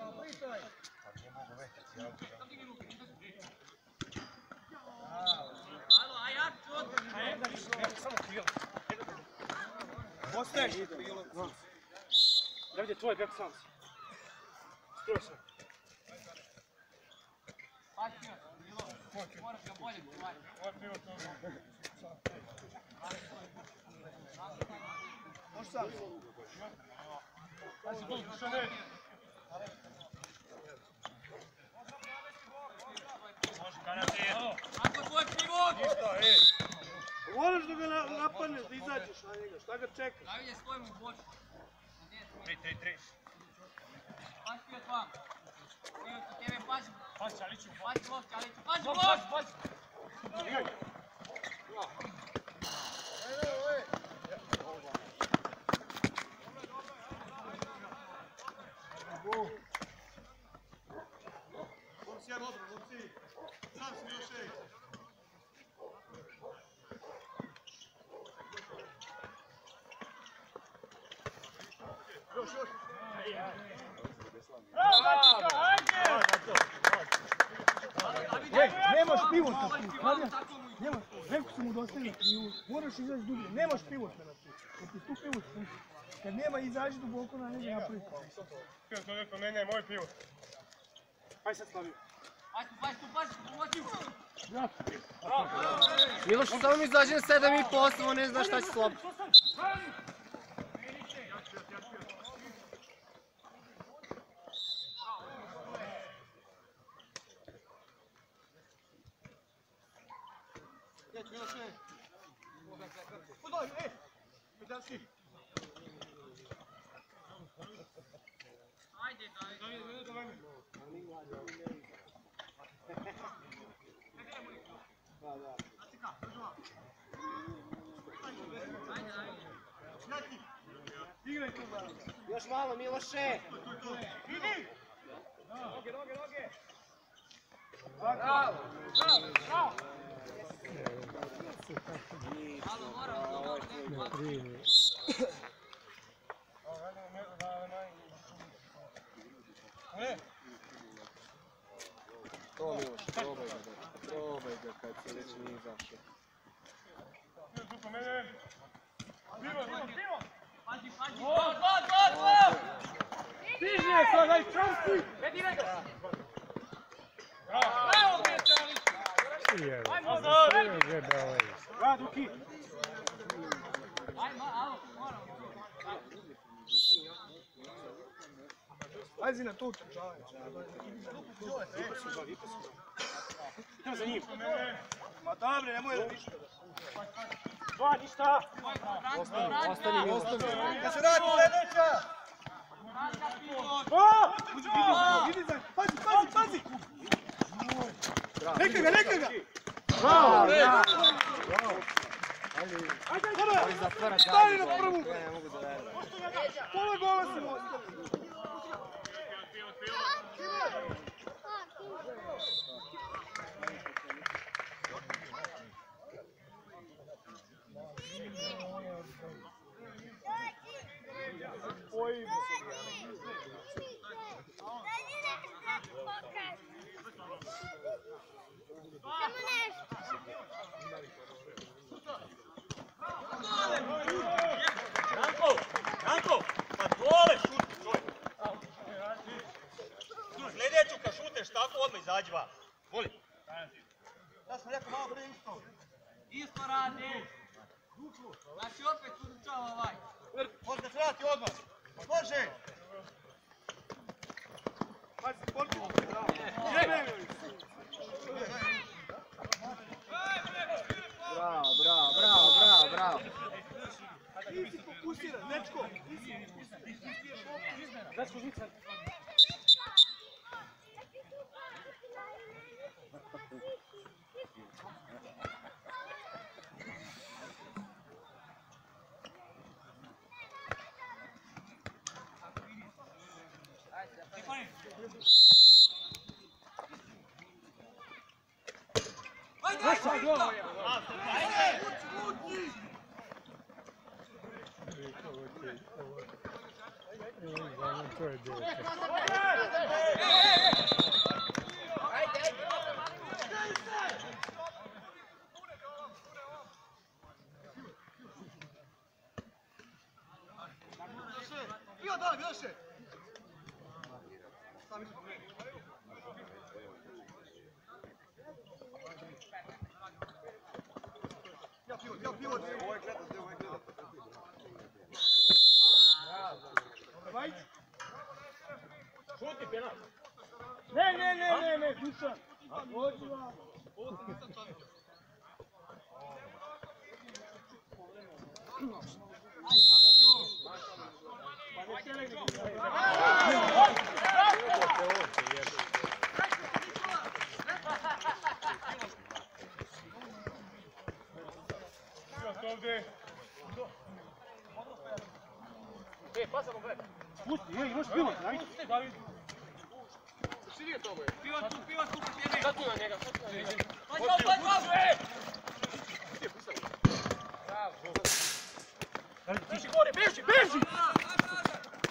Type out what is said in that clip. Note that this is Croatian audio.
Ostaješ! Da vidi tvoj bek sam si. Skoro sam. Moraš ga bolje čuvati. Može sam. Ajde se boli, što ne? Može kanati. Ako tvoj pivot! Ništa, moraš da ga napadneš, da izađeš na njega, šta ga čekaš? Davide, stojimo u boču. 3. Pazi pivot vam. Pivot u tebe, pazi. Pazi, Čaliću. Pazi blok, Čaliću. Pazi blok! Pazi. Momci, ja dobro, momci. Sam si još ej. Još. Bravo, Mačika, ajde! Nemaš pivota tu, nemaš, rekao sam mu da ostavi krivu, moraš izaći dublje, nemaš pivota na tu, kad ti tu pivot pusti, kad nema izađi duboko na njega napravi kao. Pivot, to neko mene je moj pivot. Ajde sad Slavio. Pazi, pomoći! Miloš, samo mi izađe na 7,5, on ne zna šta će slobiti. Udaj, gdje si? Ajde, Davide. Još malo, Miloše! Idi! Noge! Bravo! Malo moramo dobro nekako. To Miloš, probaj ga kad se već nije izašao. Pazi! Gol! Stiže sad, aj čovci! Vedi ga! Bravo, Čaliću! Raduki! Ajde, alo, moramo. Pazi na to učešćavanje. Idem za njim. Ma dobre, nemoj da ništa. Dva, ništa. Ostani. Kad se vrati sledeća! Idi za... Pazi! Neka ga! Bravo! Ajde, Stani na prvu! ne mogu da verujem. Pola gola si mu ostavio. Ranko, pa dole šuti, čovjek. Sljedeću kad šuteš tako, odmah izađi van. Molim. Ja sam rekao malo prije isto. Isto radi. Znači opet uručava ovaj. Može da se vrati odmah. Može. Pazi, porti. Bravo. Ti si fokusiran, dečko. Dečko, žica. To je djete. Šuti penal. Ne, Dušan. Dođi vam. Pasamo gledaj. Pusti, imaš pilot, ajde. Pivot tu prepjeri. Sad tu na njega. Ti si gore, beži!